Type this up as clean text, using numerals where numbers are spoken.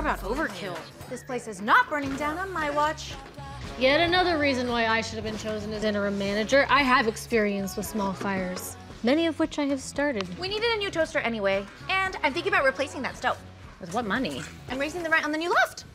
about overkill. This place is not burning down on my watch. Yet another reason why I should have been chosen as interim manager. I have experience with small fires, many of which I have started. We needed a new toaster anyway, and I'm thinking about replacing that stove. With what money? I'm raising the rent on the new loft.